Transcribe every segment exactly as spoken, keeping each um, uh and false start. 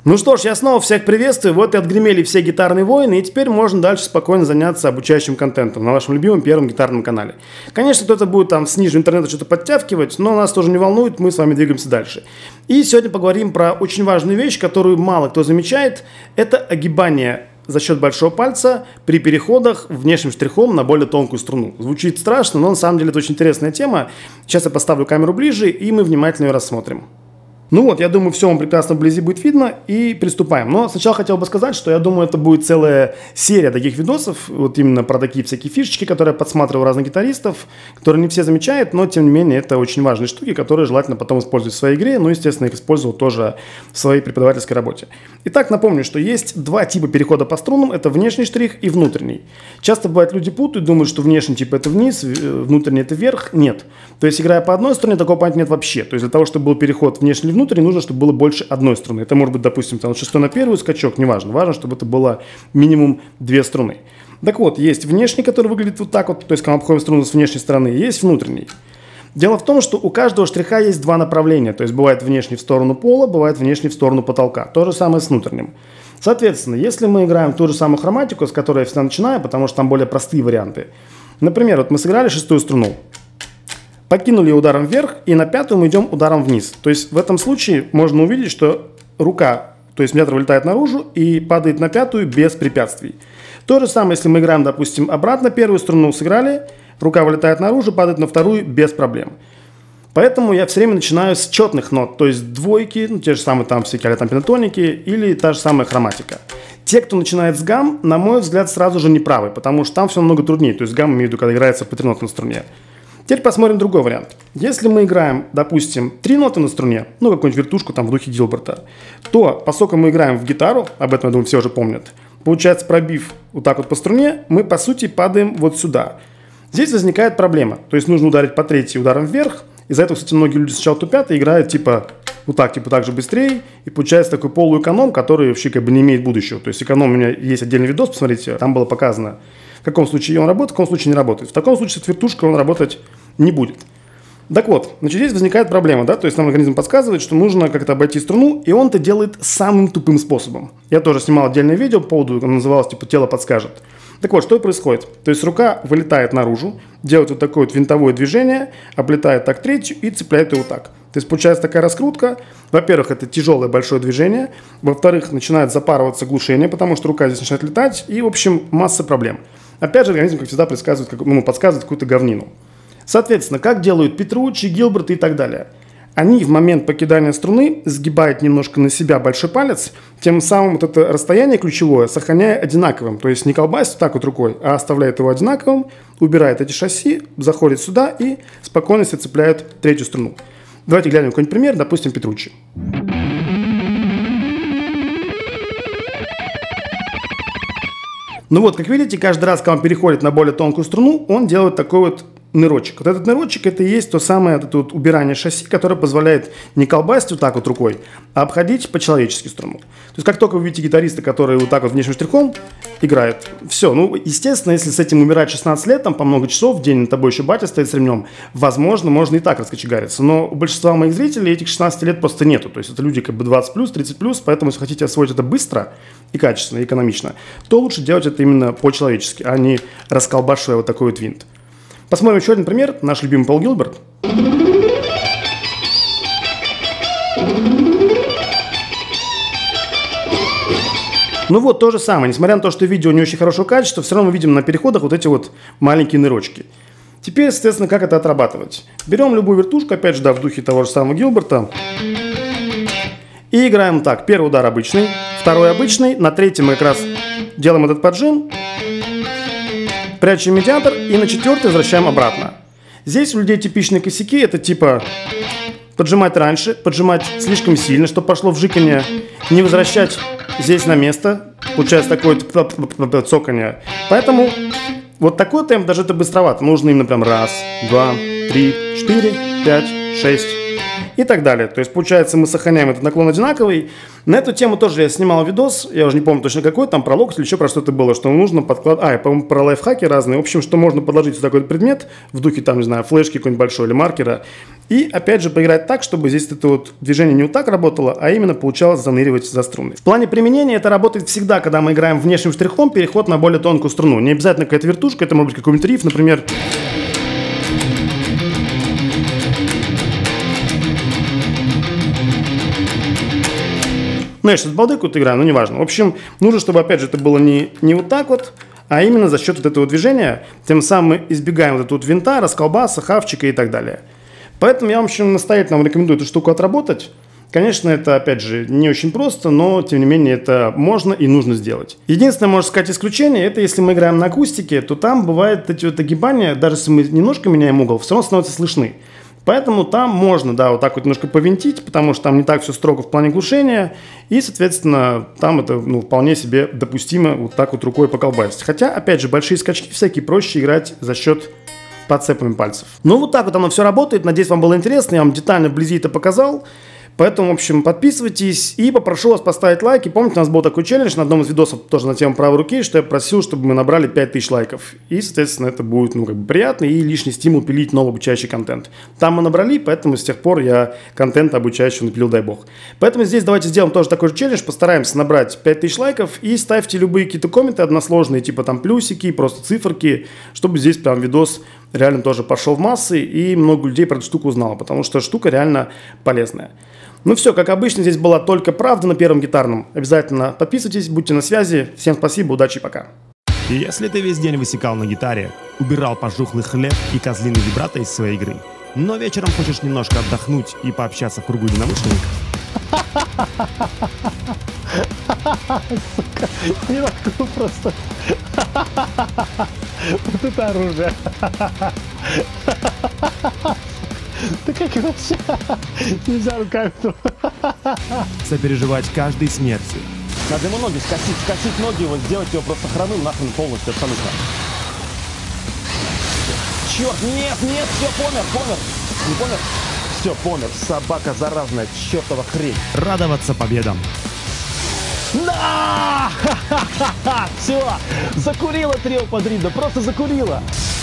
Ну что ж, я снова всех приветствую. Вот и отгремели все гитарные войны, и теперь можно дальше спокойно заняться обучающим контентом на вашем любимом первом гитарном канале. Конечно, кто-то будет там с нижнего интернета что-то подтягивать, но нас тоже не волнует, мы с вами двигаемся дальше. И сегодня поговорим про очень важную вещь, которую мало кто замечает. Это огибание за счет большого пальца при переходах внешним штрихом на более тонкую струну. Звучит страшно, но на самом деле это очень интересная тема. Сейчас я поставлю камеру ближе, и мы внимательно ее рассмотрим. Ну вот, я думаю, все вам прекрасно вблизи будет видно, и приступаем. Но сначала хотел бы сказать, что я думаю, это будет целая серия таких видосов, вот именно про такие всякие фишечки, которые я подсматривал разных гитаристов, которые не все замечают, но тем не менее это очень важные штуки, которые желательно потом использовать в своей игре, ну, естественно, их использовал тоже в своей преподавательской работе. Итак, напомню, что есть два типа перехода по струнам, это внешний штрих и внутренний. Часто бывает, люди путают, думают, что внешний типа это вниз, внутренний это вверх. Нет. То есть, играя по одной струне, такого понятия нет вообще. То есть, для того, чтобы был переход внешний или внутренний, нужно, чтобы было больше одной струны. Это может быть, допустим, там, шестой на первую скачок, неважно. Важно, чтобы это было минимум две струны. Так вот, есть внешний, который выглядит вот так вот, то есть, когда мы обходим струну с внешней стороны, есть внутренний. Дело в том, что у каждого штриха есть два направления. То есть, бывает внешний в сторону пола, бывает внешний в сторону потолка. То же самое с внутренним. Соответственно, если мы играем ту же самую хроматику, с которой я всегда начинаю, потому что там более простые варианты. Например, вот мы сыграли шестую струну. Подкинули ее ударом вверх, и на пятую мы идем ударом вниз. То есть в этом случае можно увидеть, что рука, то есть метр вылетает наружу и падает на пятую без препятствий. То же самое, если мы играем, допустим, обратно первую струну сыграли, рука вылетает наружу, падает на вторую без проблем. Поэтому я все время начинаю с четных нот, то есть двойки, ну, те же самые там всякие там пентатоники или та же самая хроматика. Те, кто начинает с гамм, на мой взгляд, сразу же неправы, потому что там все намного труднее. То есть гамм, имею в виду, когда играется по три ноты на струне. Теперь посмотрим другой вариант. Если мы играем, допустим, три ноты на струне, ну, какую-нибудь вертушку там в духе Гилберта, то, поскольку мы играем в гитару, об этом, я думаю, все уже помнят, получается, пробив вот так вот по струне, мы, по сути, падаем вот сюда. Здесь возникает проблема. То есть нужно ударить по третьей ударом вверх. Из-за этого, кстати, многие люди сначала тупят и играют типа вот так, типа так же быстрее. И получается такой полуэконом, который вообще как бы не имеет будущего. То есть эконом, у меня есть отдельный видос, посмотрите, там было показано, в каком случае он работает, в каком случае не работает. В таком случае с вертушкой он работать не будет. Так вот, значит, здесь возникает проблема, да, то есть нам организм подсказывает, что нужно как-то обойти струну, и он это делает самым тупым способом. Я тоже снимал отдельное видео по поводу, оно называлось типа «Тело подскажет». Так вот, что происходит? То есть рука вылетает наружу, делает вот такое вот винтовое движение, облетает так третью и цепляет ее вот так. То есть получается такая раскрутка. Во-первых, это тяжелое большое движение. Во-вторых, начинает запарываться глушение, потому что рука здесь начинает летать. И, в общем, масса проблем. Опять же, организм, как всегда, предсказывает, как, ну, подсказывает какую-то говнину. Соответственно, как делают Петруччи, Гилберт и так далее? Они в момент покидания струны сгибают немножко на себя большой палец, тем самым вот это расстояние ключевое сохраняя одинаковым. То есть не колбасит так вот рукой, а оставляет его одинаковым, убирает эти шасси, заходит сюда и спокойно себе цепляет третью струну. Давайте глянем какой-нибудь пример, допустим, Петруччи. Ну вот, как видите, каждый раз, когда он переходит на более тонкую струну, он делает такой вот нырочек. Вот этот нырочек, это и есть то самое это вот убирание шасси, которое позволяет не колбасить вот так вот рукой, а обходить по-человечески струну. То есть, как только вы видите гитариста, который вот так вот внешним штрихом играет, все. Ну, естественно, если с этим умирать шестнадцать лет, там по много часов в день, над тобой еще батя стоит с ремнем, возможно, можно и так раскочегариться. Но у большинства моих зрителей этих шестнадцати лет просто нету. То есть, это люди как бы двадцать плюс, тридцать плюс, поэтому, если хотите освоить это быстро и качественно, и экономично, то лучше делать это именно по-человечески, а не расколбашивая вот такой вот винт. Посмотрим еще один пример. Наш любимый Пол Гилберт. Ну вот, то же самое. Несмотря на то, что видео не очень хорошего качества, все равно мы видим на переходах вот эти вот маленькие нырочки. Теперь, естественно, как это отрабатывать? Берем любую вертушку, опять же, да, в духе того же самого Гилберта. И играем так. Первый удар обычный, второй обычный. На третьем мы как раз делаем этот поджим. Прячем медиатор и на четвертый возвращаем обратно. Здесь у людей типичные косяки, это типа поджимать раньше, поджимать слишком сильно, чтобы пошло вжиканье, не возвращать здесь на место, получается такое цоканье. Поэтому вот такой темп даже это быстровато, нужно именно прям раз, два, три, четыре, пять, шесть, и так далее. То есть, получается, мы сохраняем этот наклон одинаковый. На эту тему тоже я снимал видос, я уже не помню точно какой, там про локоть или еще про что-то было, что нужно подкладывать, а, я, по-моему, про лайфхаки разные. В общем, что можно подложить сюда какой-то предмет в духе, там, не знаю, флешки какой-нибудь большой или маркера, и, опять же, поиграть так, чтобы здесь это вот движение не вот так работало, а именно получалось заныривать за струны. В плане применения это работает всегда, когда мы играем внешним штрихом, переход на более тонкую струну. Не обязательно какая-то вертушка, это может быть какой-нибудь риф, например. Ну, я сейчас балды какую-то играю, но неважно. В общем, нужно, чтобы, опять же, это было не, не вот так вот, а именно за счет вот этого движения. Тем самым мы избегаем вот этого вот винта, расколбаса, хавчика и так далее. Поэтому я, в общем, настоятельно вам рекомендую эту штуку отработать. Конечно, это, опять же, не очень просто, но, тем не менее, это можно и нужно сделать. Единственное, можно сказать, исключение, это если мы играем на акустике, то там бывают эти вот огибания, даже если мы немножко меняем угол, все равно становятся слышны. Поэтому там можно, да, вот так вот немножко повинтить, потому что там не так все строго в плане глушения, и, соответственно, там это, ну, вполне себе допустимо вот так вот рукой поколбасить. Хотя, опять же, большие скачки всякие проще играть за счет подцепами пальцев. Ну, вот так вот оно все работает. Надеюсь, вам было интересно, я вам детально вблизи это показал. Поэтому, в общем, подписывайтесь и попрошу вас поставить лайк. И помните, у нас был такой челлендж на одном из видосов тоже на тему правой руки, что я просил, чтобы мы набрали пять тысяч лайков. И, соответственно, это будет, ну, как бы приятно и лишний стимул пилить новый обучающий контент. Там мы набрали, поэтому с тех пор я контент обучающего напилил, дай бог. Поэтому здесь давайте сделаем тоже такой же челлендж, постараемся набрать пять тысяч лайков и ставьте любые какие-то комменты односложные, типа там плюсики, просто циферки, чтобы здесь прям видос реально тоже пошел в массы и много людей про эту штуку узнало, потому что штука реально полезная. Ну все, как обычно, здесь была только правда на Первом гитарном. Обязательно подписывайтесь, будьте на связи. Всем спасибо, удачи, пока. Если ты весь день высекал на гитаре, убирал пожухлый хлеб и козлиный вибрато из своей игры, но вечером хочешь немножко отдохнуть и пообщаться в кругу единомышленников, сука, не могу просто. Вот это оружие. Да как его вообще? Нельзя руками. сопереживать каждой смерти. Надо ему ноги скосить, скосить ноги, вот сделать его просто хромым нахрен полностью, абсолютно. Черт, нет, нет, все, помер, помер. Не помер? Все, помер. Собака заразная, чертова хрень. Радоваться победам. Да! Все, закурила трио Падрино, просто закурила.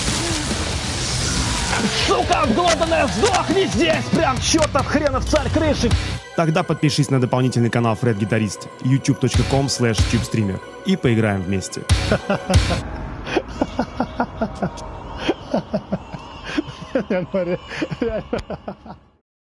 Сука, глотаная, сдохни здесь, прям чертов хренов царь крыши. Тогда подпишись на дополнительный канал Фред Гитарист, ютуб точка ком слэш тюбстример, и поиграем вместе. Реально.